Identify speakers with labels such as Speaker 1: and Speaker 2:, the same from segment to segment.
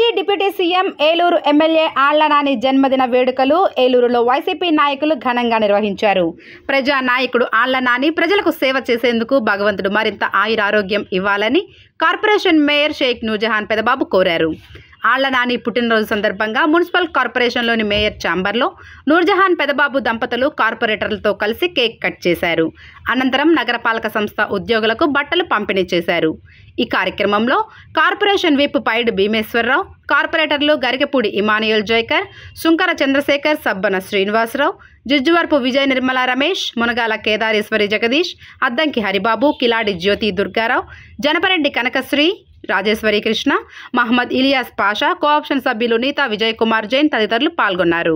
Speaker 1: Deputy CM Eluru MLA Alla Nani జన్మదిన వేడుకలు ఏలూరులో వైసీపీ నాయకులు ఘనంగా నిర్వహించారు. ప్రజా నాయకుడు ఆళ్ల నాని ప్రజలకు సేవ చేసేందుకు భగవంతుడు మరింత ఆయురారోగ్యం ఇవ్వాలని కార్పొరేషన్ మేయర్ షేక్ నూర్జహాన్ పెదబాబు కోరారు. ఆళ్ల నాని పుట్టినరోజు సందర్భంగా మున్సిపల్ కార్పొరేషన్లోని మేయర్ ఛాంబర్లో నూర్జహాన్ పెదబాబు దంపతులు కార్పొరేటర్లతో కలిసి కేక్ కట్ చేశారు. అనంతరం నగరపాలక సంస్థ ఉద్యోగులకు బట్టలు పంపిణీ చేశారు. ఈ కార్యక్రమంలో కార్పొరేషన్ విప్ పైడ్ భీమేశ్వరరావు, కార్పొరేటర్లు గరిగపూడి ఇమానుయల్ జైకర్, సుంకర చంద్రశేఖర్, సబ్బన శ్రీనివాసరావు, జిజ్జువర్పు విజయ నిర్మల రమేష్, మునగాల కేదారేశ్వరి జగదీష్, అద్దంకి హరిబాబు, కిలాడి జ్యోతి దుర్గారావు, జనపరెడ్డి కనకశ్రీ, రాజేశ్వరి కృష్ణ, మహమ్మద్ ఇలియాస్ పాషా, కోఆప్షన్ సభ్యులు నీతా విజయ్ కుమార్ జైన్ తదితరులు పాల్గొన్నారు.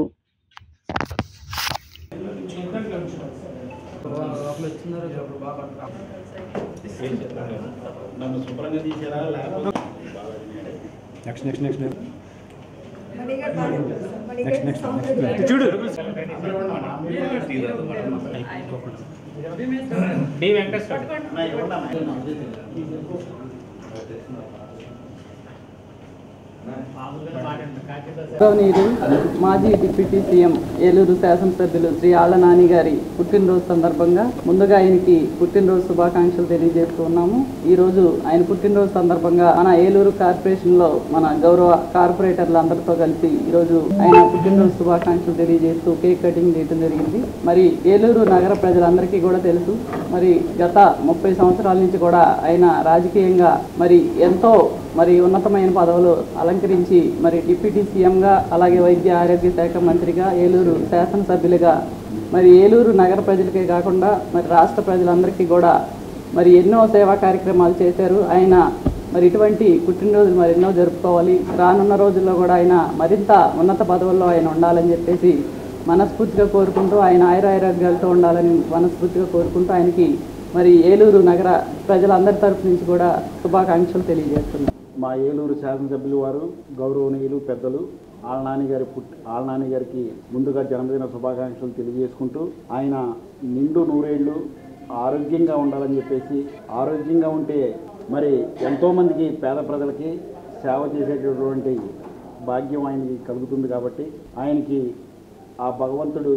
Speaker 2: మాజీ డిప్యూటీ సీఎం ఏలూరు శాసనసభ్యులు శ్రీ ఆళ్ల నాని గారి పుట్టినరోజు సందర్భంగా ముందుగా ఆయనకి పుట్టినరోజు శుభాకాంక్షలు తెలియజేస్తూ ఉన్నాము. ఈరోజు ఆయన పుట్టినరోజు సందర్భంగా మన ఏలూరు కార్పొరేషన్లో మన గౌరవ కార్పొరేటర్లు అందరితో కలిసి ఈరోజు ఆయన పుట్టినరోజు శుభాకాంక్షలు తెలియజేస్తూ కేక్ కటింగ్ చేయడం జరిగింది. మరి ఏలూరు నగర ప్రజలందరికీ కూడా తెలుసు, మరి గత 30 సంవత్సరాల నుంచి కూడా ఆయన రాజకీయంగా మరి ఎంతో ఉన్నతమైన పదవులు అలంకరించి మరి డిప్యూటీ సీఎంగా, అలాగే వైద్య ఆరోగ్య శాఖ మంత్రిగా, ఏలూరు శాసనసభ్యులుగా మరి ఏలూరు నగర ప్రజలకే కాకుండా మరి రాష్ట్ర ప్రజలందరికీ కూడా మరి ఎన్నో సేవా కార్యక్రమాలు చేశారు. ఆయన మరి ఇటువంటి పుట్టినరోజులు మరి ఎన్నో జరుపుకోవాలి. రానున్న రోజుల్లో కూడా ఆయన మరింత ఉన్నత పదవుల్లో ఆయన ఉండాలని చెప్పేసి మనస్ఫూర్తిగా కోరుకుంటూ, ఆయన ఆయురారోగ్యాలతో ఉండాలని మనస్ఫూర్తిగా కోరుకుంటూ ఆయనకి మరి ఏలూరు నగర ప్రజలందరి తరఫు నుంచి కూడా శుభాకాంక్షలు తెలియజేస్తున్నారు.
Speaker 3: మా ఏలూరు శాసనసభ్యులు వారు గౌరవనీయులు పెద్దలు ఆళ్ల నాని గారికి ముందుగా జన్మదిన శుభాకాంక్షలు తెలియజేసుకుంటూ, ఆయన నిండు నూరేళ్లు ఆరోగ్యంగా ఉండాలని చెప్పేసి, ఆరోగ్యంగా ఉంటే మరి ఎంతోమందికి పేద ప్రజలకి సేవ చేసేటటువంటి భాగ్యం ఆయనకి కలుగుతుంది. కాబట్టి ఆయనకి ఆ భగవంతుడు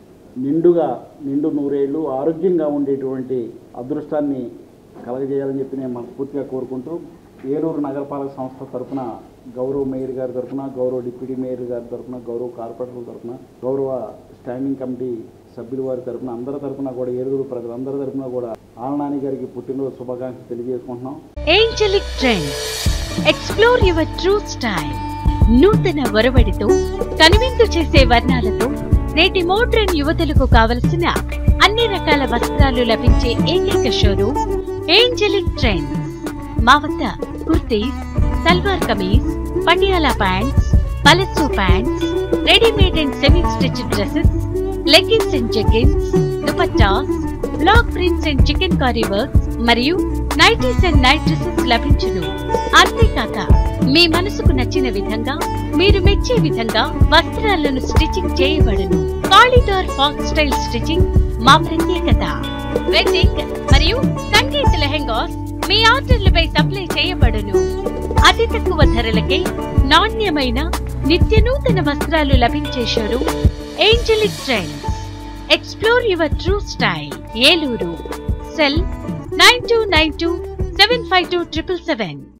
Speaker 3: నిండు నూరేళ్లు ఆరోగ్యంగా ఉండేటువంటి అదృష్టాన్ని కలగజేయాలని చెప్పి నేను మనస్ఫూర్తిగా కోరుకుంటూ, ఏలూరు నగరపాలక సంస్థ తరఫున గౌరవ మేయర్ గారి తరఫున, గౌరవ డిప్యూటీ మేయర్ గారి తరఫున, గౌరవ కార్పొరేటర్ల తరఫున, గౌరవ స్టాండింగ్ కమిటీ సభ్యుల వారి తరఫున, అందరి తరఫున కూడా ఏలూరు ప్రజలందరి తరఫున కూడా ఆళ్ల నాని గారికి పుట్టినరోజు శుభాకాంక్షలు తెలియజేసుకుంటున్నాం.
Speaker 4: Angelic Trends, explore your true style. నూతన ఒరవడితో కనువిందు చేసే వర్ణాలతో నేటి మోడ్రన్ యువతులకు కావలసిన అన్ని రకాల వస్త్రాలు లభించే ఏకైక షోరూమ్ ఏంజెలిక్ ట్రెండ్స్. మా వద్ద kurtis, salwar kameez, Patiala pants, palazzo pants, readymade and semi stitched dresses, leggings and jeggings, dupattas, block prints and chikankari works మరియు నైటీస్ అండ్ నైట్ డ్రెస్సెస్ లభించును. అంతేకాక మీ మనసుకు నచ్చిన విధంగా, మీరు మెచ్చే విధంగా వస్త్రాలను స్టిచ్చింగ్ చేయబడును. కాలిడార్ ఫాక్స్ స్టైల్ స్టిచ్చింగ్ మా ప్రత్యేకత. వెడ్డింగ్ మరియు సంగీత లెహెంగాస్ మీ ఆర్డర్లపై సప్లై చేయబడును. అతి తక్కువ ధరలకే నాణ్యమైన నిత్య నూతన వస్త్రాలు లభించే showroom Angelic Trends. Explore your true style. Eluru. Cell 9292 752 777.